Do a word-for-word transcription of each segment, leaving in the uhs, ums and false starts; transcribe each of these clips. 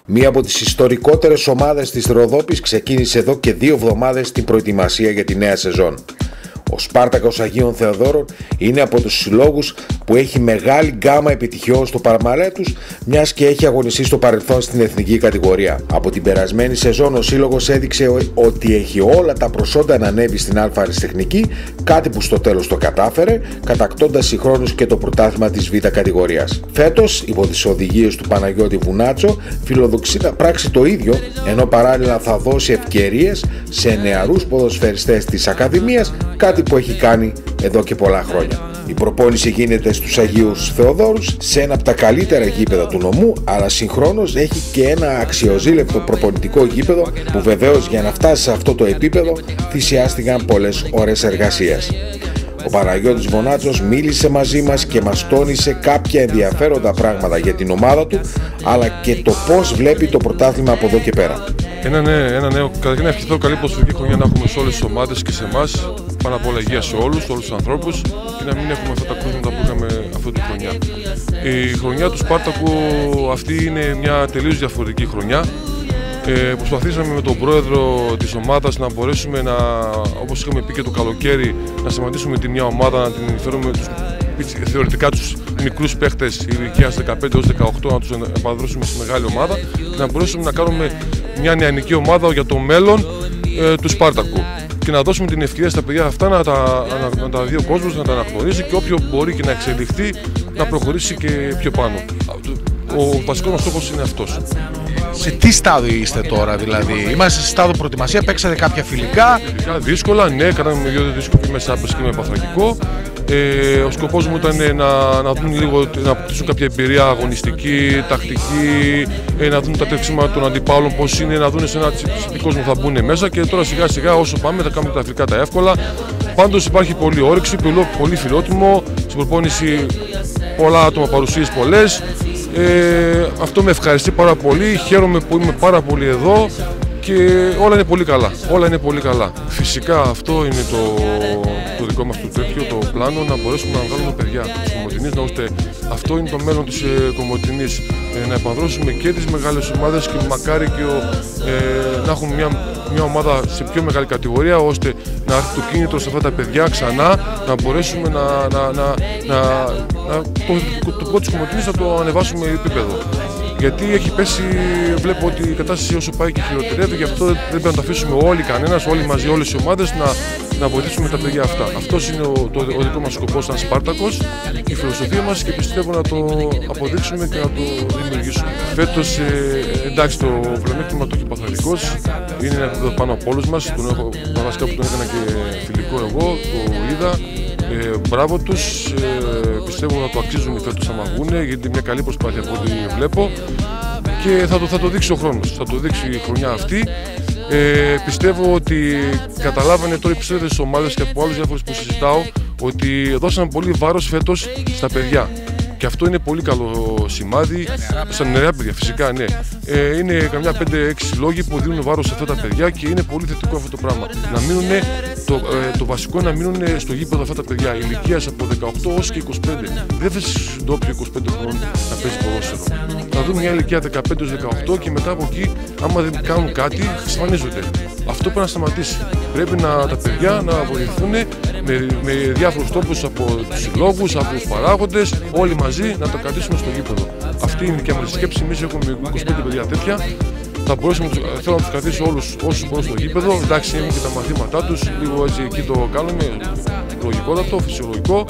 Μία από τις ιστορικότερες ομάδες της Ροδόπης ξεκίνησε εδώ και δύο εβδομάδες την προετοιμασία για τη νέα σεζόν. Ο Σπάρτακος Αγίων Θεοδόρων είναι από τους συλλόγους που έχει μεγάλη γκάμα επιτυχιών στο παραμαλέ τους, μιας και έχει αγωνιστεί στο παρελθόν στην εθνική κατηγορία. Από την περασμένη σεζόν ο σύλλογος έδειξε ότι έχει όλα τα προσόντα να ανέβει στην Α' αριστεχνική, κάτι που στο τέλος το κατάφερε, κατακτώντας συγχρόνως και το πρωτάθλημα της Β' κατηγορίας. Φέτος, υπό τις οδηγίες του Παναγιώτη Βουνάτσο, φιλοδοξεί να πράξει το ίδιο, ενώ παράλληλα θα δώσει ευκαιρίες σε νεαρούς ποδοσφαιριστές της Ακαδημίας, κάτι που έχει κάνει εδώ και πολλά χρόνια. Η προπόνηση γίνεται στους Αγίους Θεοδόρους, σε ένα από τα καλύτερα γήπεδα του νομού, αλλά συγχρόνως έχει και ένα αξιοζήλευτο προπονητικό γήπεδο που βεβαίως για να φτάσει σε αυτό το επίπεδο θυσιάστηκαν πολλές ώρες εργασίας. Ο Παναγιώτης Βουνάτσος μίλησε μαζί μας και μας τόνισε κάποια ενδιαφέροντα πράγματα για την ομάδα του, αλλά και το πώς βλέπει το πρωτάθλημα από εδώ και πέρα. Ένα νέο, ένα νέο, καταρχήν να ευχηθώ καλή ποδοσφαιρική χρονιά να έχουμε σε όλες τις ομάδες και σε εμάς. Πάνω απ' όλα υγεία σε όλους, όλους τους ανθρώπους και να μην έχουμε αυτά τα κρούσματα που είχαμε αυτή τη χρονιά. Η χρονιά του Σπάρτακου αυτή είναι μια τελείως διαφορετική χρονιά. Ε, προσπαθήσαμε με τον πρόεδρο της ομάδας να μπορέσουμε να, όπως είχαμε πει και το καλοκαίρι, να σταματήσουμε τη μια ομάδα, να την φέρουμε τους, θεωρητικά τους μικρούς παίχτες ηλικίας δεκαπέντε έως δεκαοκτώ, να τους επανδρώσουμε στη μεγάλη ομάδα και να μπορέσουμε να κάνουμε μια νεανική ομάδα για το μέλλον ε, του Σπάρτακου και να δώσουμε την ευκαιρία στα παιδιά αυτά να τα, να, να τα δει ο κόσμος, να τα αναγνωρίζει και όποιο μπορεί και να εξελιχθεί να προχωρήσει και πιο πάνω. Ο βασικός μας στόχος είναι αυτός. Σε τι στάδιο είστε τώρα, δηλαδή? Είμαστε σε στάδιο προετοιμασία, παίξατε κάποια φιλικά. Φιλικά δύσκολα, ναι, κάναμε δύο δύσκολα και με σάπες και με παθρακικό. Ε, ο σκοπός μου ήταν να, να δουν λίγο, να αποκτήσουν κάποια εμπειρία αγωνιστική, τακτική, ε, να δουν τα τρεξίματα των αντιπάλων πώς είναι, να δουν σε ένα τι κόσμο θα μπουν μέσα και τώρα σιγά σιγά όσο πάμε θα κάνουμε τα φιλικά τα εύκολα. Πάντως υπάρχει πολύ όρεξη, πολύ φιλότιμο, στην προπόνηση πολλά άτομα, παρουσίες πολλές. Ε, αυτό με ευχαριστεί πάρα πολύ, χαίρομαι που είμαι πάρα πολύ εδώ και όλα είναι πολύ καλά, όλα είναι πολύ καλά. Φυσικά αυτό είναι το, το δικό μας το τέτοιο, το πλάνο, να μπορέσουμε να βγάλουμε παιδιά της Κομοτηνής, να ώστε αυτό είναι το μέλλον της ε, Κομοτηνής, ε, να επανδρώσουμε και τις μεγάλες ομάδες και μακάρι και ο, ε, να έχουμε μια, μια ομάδα σε πιο μεγάλη κατηγορία, ώστε να έρθει το κίνητρο σε αυτά τα παιδιά ξανά, να μπορέσουμε να, να, να, να, να το, το, το πρώτο της Κομοτηνής να το ανεβάσουμε επίπεδο. Γιατί έχει πέσει, βλέπω ότι η κατάσταση όσο πάει και χειροτερεύει, γι' αυτό δεν πρέπει να το αφήσουμε όλοι, κανένας, όλοι μαζί, όλες οι ομάδες να, να βοηθήσουμε τα παιδιά αυτά. Αυτός είναι ο, το, ο δικό μας σκοπός σαν Σπάρτακος, η φιλοσοφία μας και πιστεύω να το αποδείξουμε και να το δημιουργήσουμε. Φέτος, ε, εντάξει, το πλεονέκτημα του Παθαλικός είναι ένα επίπεδο πάνω από όλους μας, τον έχω, βασικά που τον έκανα και φιλικό εγώ, το είδα. Ε, μπράβο τους, ε, πιστεύω να το αξίζουν φέτος άμα βγουνε, γιατί είναι μια καλή προσπάθεια από ό,τι βλέπω και θα το, θα το δείξει ο χρόνος, θα το δείξει η χρονιά αυτή. Ε, πιστεύω ότι καταλάβανε τώρα οι ψεύδες ομάδες και από άλλους διάφορους που συζητάω ότι δώσαν πολύ βάρος φέτος στα παιδιά. Και αυτό είναι πολύ καλό σημάδι, σαν νεαρά παιδιά φυσικά, ναι. Ε, είναι καμιά πέντε έξι λόγοι που δίνουν βάρος σε αυτά τα παιδιά και είναι πολύ θετικό αυτό το πράγμα. Να μείνουνε, το, ε, το βασικό είναι να μείνουν στο γήπεδο αυτά τα παιδιά, ηλικίας από δεκαοκτώ έως και είκοσι πέντε. Δεν θες ντόπιο είκοσι πέντε χρόνων να παίζει ποδόσφαιρο. Να δουν μια ηλικία δεκαπέντε έως δεκαοκτώ και μετά από εκεί, άμα δεν κάνουν κάτι, εξαφανίζονται. Αυτό πρέπει να σταματήσει. Πρέπει να, τα παιδιά να βοηθούν με, με διάφορους τρόπους από τους συλλόγους, από τους παράγοντες, όλοι μαζί να τα κρατήσουμε στο γήπεδο. Αυτή είναι η δικιά μας σκέψη. Εμείς έχουμε είκοσι πέντε παιδιά τέτοια. Θα μπορέσουμε, θέλω να τους κρατήσω όλους όσους μπορούν στο γήπεδο. Εντάξει, έχουν και τα μαθήματά τους, λίγο έτσι εκεί το κάνουμε, λογικότατο, φυσιολογικό.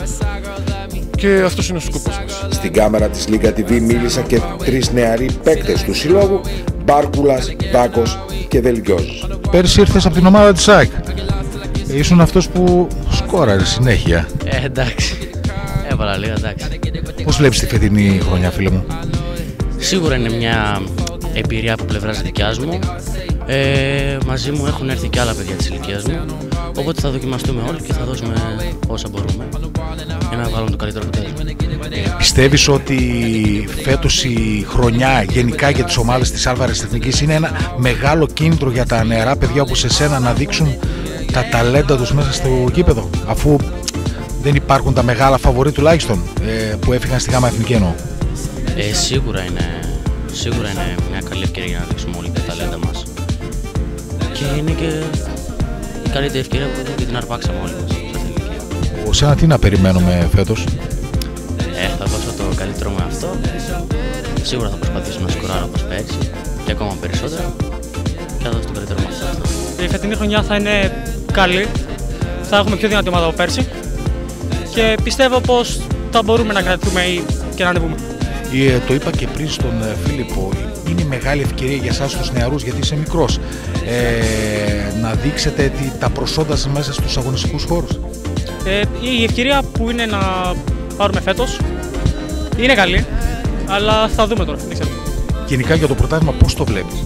Και αυτός είναι ο σκοπός μας. Στην κάμερα της Λίγκα τι βι μίλησαν και τρεις νεαροί παίκτες του συλλόγου, Μπάρκουλας, Δάκος και Δελγκιόζης. Πέρσι ήρθες από την ομάδα της ΑΕΚ. Ήσουν αυτός που σκόραρε συνέχεια. Ε, εντάξει. Έβαλα λίγα, εντάξει. Πώς βλέπεις τη φετινή χρονιά, φίλε μου? Σίγουρα είναι μια εμπειρία από πλευράς δικιάς μου. Ε, μαζί μου έχουν έρθει και άλλα παιδιά της ηλικίας μου. Οπότε θα δοκιμαστούμε όλοι και θα δώσουμε όσα μπορούμε για να βάλουμε το καλύτερο αποτέλεσμα. Ε, πιστεύεις ότι φέτος η χρονιά γενικά για τις ομάδες της Α' αριστεχνικής είναι ένα μεγάλο κίνητρο για τα νεαρά παιδιά όπως εσένα να δείξουν τα ταλέντα τους μέσα στο γήπεδο, αφού δεν υπάρχουν τα μεγάλα φαβορί τουλάχιστον ε, που έφυγαν στη Γ' Εθνική εννοώ? Ε, σίγουρα είναι, Σίγουρα είναι μια καλή ευκαιρία για να δείξουμε όλοι τα ταλέντα μας. Και είναι και η καλύτερη ευκαιρία που και την αρπάξαμε όλοι μας σε αυτή την ηλικία. Σένα τι να περιμένουμε φέτος? Ε, θα δώσω το καλύτερο μου αυτό. Σίγουρα θα προσπαθήσω να σκοράρω όπως πέρυσι και ακόμα περισσότερο. Και θα δώσω το καλύτερο μου αυτό. Η φετινή χρονιά θα είναι καλή. Θα έχουμε πιο δυνατή ομάδα από πέρσι. Και πιστεύω πως θα μπορούμε να κρατηθούμε και να ανεβούμε. Ε, το είπα και πριν στον ε, Φίλιππο, είναι μεγάλη ευκαιρία για εσάς τους νεαρούς, γιατί είσαι μικρός, ε, να δείξετε τι, τα προσόντα σας μέσα στους αγωνιστικούς χώρους. Ε, η ευκαιρία που είναι να πάρουμε φέτος είναι καλή, αλλά θα δούμε τώρα, δεν ξέρω. Γενικά για το πρωτάθλημα πώς το βλέπεις?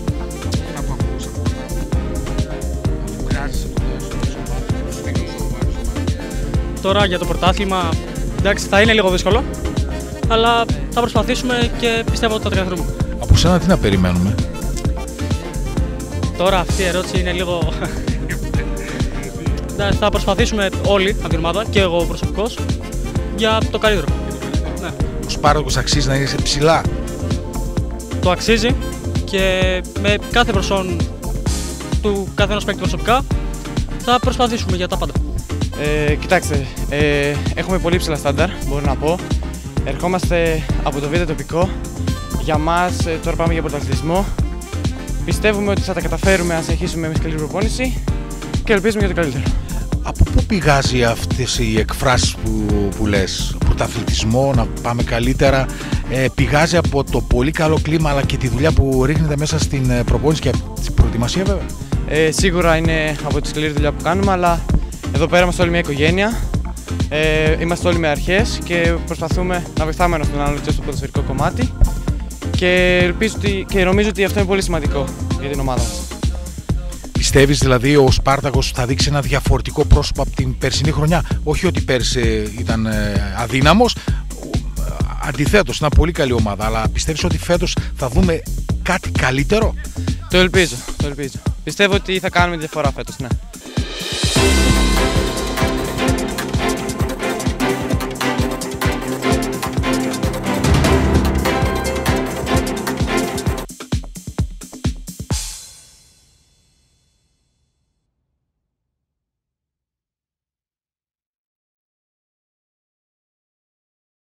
Τώρα για το πρωτάθλημα, εντάξει, θα είναι λίγο δύσκολο, αλλά θα προσπαθήσουμε και πιστεύω ότι θα το καταφέρουμε. Από σένα τι να περιμένουμε? Τώρα αυτή η ερώτηση είναι λίγο... θα προσπαθήσουμε όλοι από την ομάδα και εγώ προσωπικώς για το καλύτερο. Ναι. Ο Σπάρτακος αξίζει να είναι ψηλά? Το αξίζει και με κάθε προσόν του καθένας παίκτη προσωπικά θα προσπαθήσουμε για τα πάντα. Ε, κοιτάξτε, ε, έχουμε πολύ ψηλά στάνταρ, μπορώ να πω. Ερχόμαστε από το β' τοπικό. Για μας, ε, τώρα πάμε για πρωταθλητισμό. Πιστεύουμε ότι θα τα καταφέρουμε να συνεχίσουμε με σκληρή προπόνηση και ελπίζουμε για το καλύτερο. Από πού πηγάζει αυτές οι εκφράσεις που, που λες, πρωταθλητισμό, να πάμε καλύτερα? Ε, πηγάζει από το πολύ καλό κλίμα αλλά και τη δουλειά που ρίχνετε μέσα στην προπόνηση και στην προετοιμασία βέβαια? Ε, σίγουρα είναι από τη σκληρή δουλειά που κάνουμε, αλλά εδώ πέρα είμαστε όλοι μια οικογένεια. Ε, είμαστε όλοι με αρχές και προσπαθούμε να βοηθάμε ένας τον άλλον στο ποδοσφαιρικό κομμάτι και, ελπίζω ότι, και νομίζω ότι αυτό είναι πολύ σημαντικό για την ομάδα μας. Πιστεύεις δηλαδή ο Σπάρτακος θα δείξει ένα διαφορετικό πρόσωπο από την περσινή χρονιά? Όχι ότι πέρσι ήταν αδύναμος, αντιθέτως, είναι πολύ καλή ομάδα, αλλά πιστεύεις ότι φέτος θα δούμε κάτι καλύτερο? Το ελπίζω, το ελπίζω. Πιστεύω ότι θα κάνουμε τη διαφορά φέτος, ναι.